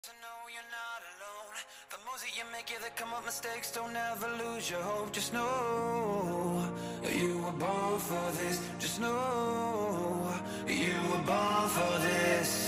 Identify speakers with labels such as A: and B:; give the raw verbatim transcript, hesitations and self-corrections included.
A: To know you're not alone. The moves that you make, yeah, they come up mistakes. Don't ever lose your hope. Just know that you were born for this. Just know you were born for this.